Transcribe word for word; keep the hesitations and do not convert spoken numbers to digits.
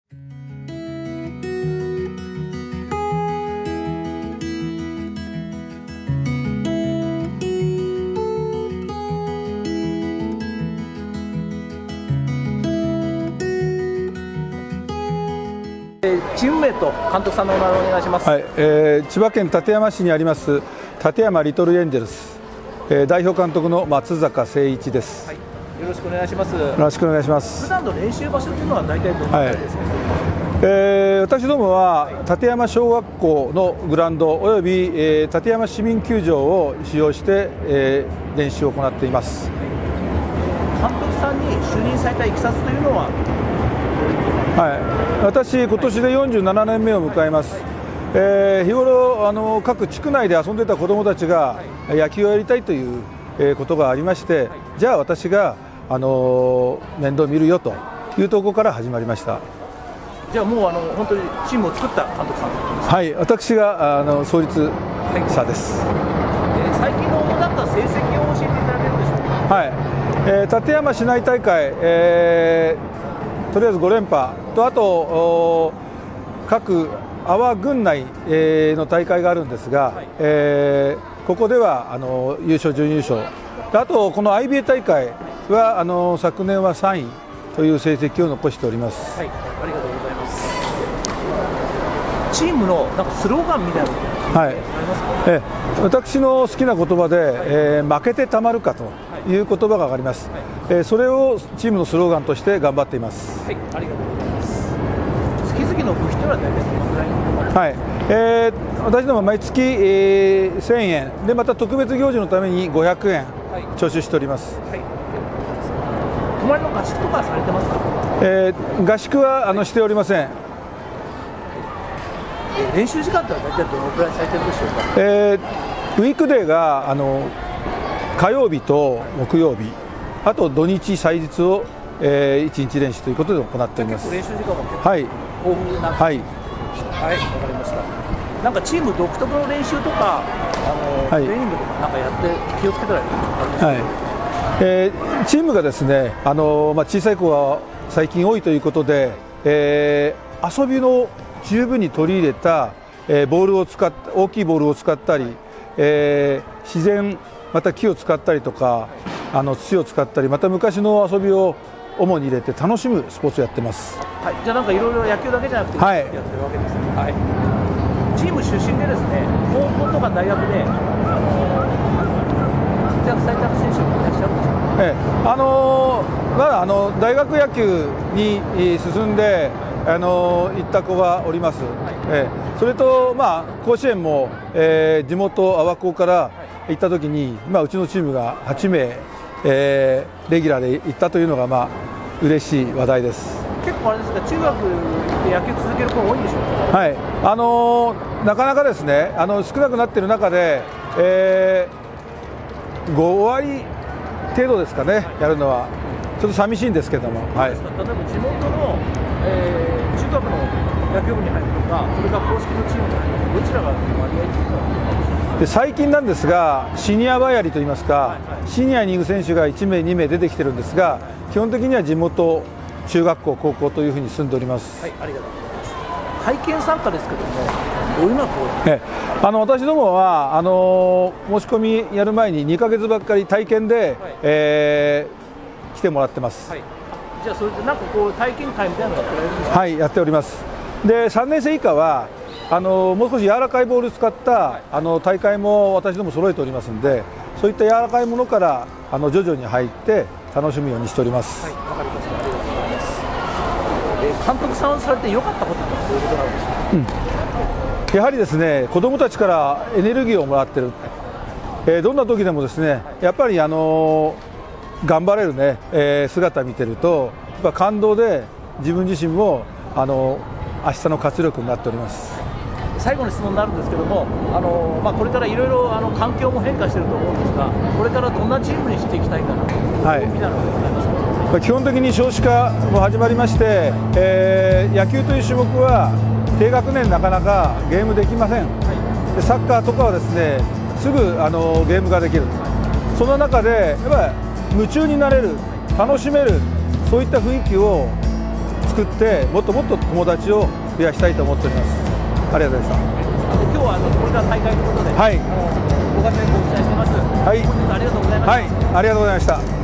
チーム名と監督さんのお名前をお願いします。 はい、えー、千葉県館山市にあります館山リトルエンジェルス、えー、代表監督の松坂誠一です。 はい、よろしくお願いします。よろしくお願いします。 普段の練習場所というのは大体どのくらいですか。はい、 えー、私どもは館山小学校のグラウンドおよび、えー、館山市民球場を使用して、えー、練習を行っています。 監督さんに就任されたいきさつというのは。 はい、私、今年でよんじゅうななねんめを迎えます。えー、日頃あの各地区内で遊んでた子どもたちが野球をやりたいという、えー、ことがありまして、じゃあ私が、あのー、面倒を見るよというところから始まりました。 じゃあもうあの本当にチームを作った監督さん。 はい、私があの創立者です。 はい、えー、最近の主だった成績を教えていただけるでしょうか。はい、 えー、館山市内大会、えー、とりあえずご連覇と、あと各阿波郡内の大会があるんですが、はい、えー、ここではあの優勝、準優勝、あとこの アイビーエー 大会はあの昨年はさんいという成績を残しております。 はい、ありがとうございます。チームのなんかスローガンみたいなのがありますか。はい、え私の好きな言葉で、はい、えー、負けてたまるかという言葉があります。はい、えー、それをチームのスローガンとして頑張っています。 はい、ありがとうございます。月々の部費というのは大体どのくらいの。 はい、えー、私ども毎月、えー、せんえんで、また特別行事のためにごひゃくえん徴収しております。はい、 泊まりの合宿とかされてますか。 えー、合宿はあのしておりません。 練習時間とは大体どのくらいされてるでしょうか。 えー、ウィークデーがあの火曜日と木曜日、あと土日祭日を、えー、いちにち練習ということで行っております。 練習時間も結構豊富な。 はい、 はい、わかりました。なんかチーム独特の練習とか、あの、はい、トレーニングとかなんかやって気をつけたらいいですか。はい、 えー、チームがですね、あのまあ、小さい子が最近多いということで、えー、遊びの十分に取り入れた、えー、ボールを使っ大きいボールを使ったり、えー、自然また木を使ったりとか、あの土を使ったり、また昔の遊びを主に入れて楽しむスポーツをやってます。 はい、じゃあなんかいろいろ野球だけじゃなくて、はい、やってるわけですね。はい、チーム出身でですね、高校とか大学で、あのー、活躍された選手もいらっしゃるんでしょうか。 ええ、あのー、まだあの大学野球に進んで、あのー、行った子がおります。はい、ええ、それと、まあ、甲子園も、えー、地元阿波高から行ったときに、まあ、うちのチームがはちめい、えー、レギュラーで行ったというのが、まあ、嬉しい話題です。 結構あれですか、中学で野球続ける子多いんでしょうか。 はい、あのー、なかなかですね、あの少なくなっている中で、えー、ごわり程度ですかね、やるのはちょっと寂しいんですけども。はい、例えば地元の、えー、中学の野球部に入るとか、それから公式のチームに入るとか、どちらが割合というのは。 で最近なんですが、シニアバイアリといいますか、はいはい、シニアに行く選手がいちめいにめい出てきてるんですが、基本的には地元中学校高校というふうに住んでおります。 はい、ありがとうございます。体験参加ですけども、どういうのはこう、 えあの私どもはあの申し込みやる前ににかげつばっかり体験で、はい、えー、来てもらってます。はい、 じゃあそれでなんかこう体験会みたいなのやってられるんですか。 はい、やっております。でさんねんせい以下はあのもう少し柔らかいボールを使った、はい、あの大会も私ども揃えておりますので、そういった柔らかいものからあの徐々に入って楽しむようにしております。 はい、わかりました。ありがとうございます。えー、監督さんされて良かったことはどういうことなんでしょうか。 うん、やはりですね、子どもたちからエネルギーをもらってる、えー、どんな時でもですね、やっぱりあのー、頑張れるね、えー、姿を見てるとやっぱ感動で自分自身もあのー、明日の活力になっております。 最後の質問になるんですけども、あの、まあ、これからいろいろあの環境も変化していると思うんですが、これからどんなチームにしていきたいかなと、はい、みたいなのがございますか。 基本的に少子化も始まりまして、えー、野球という種目は低学年なかなかゲームできません。はい、でサッカーとかはですね、すぐあのゲームができる。その中でやっぱり夢中になれる、楽しめる、そういった雰囲気を作ってもっともっと友達を増やしたいと思っております。ありがとうございました。 あの今日はあのこれから大会ということで、 はい、 ご活躍を期待してます。 はい、 本日はありがとうございました。 はい、ありがとうございました。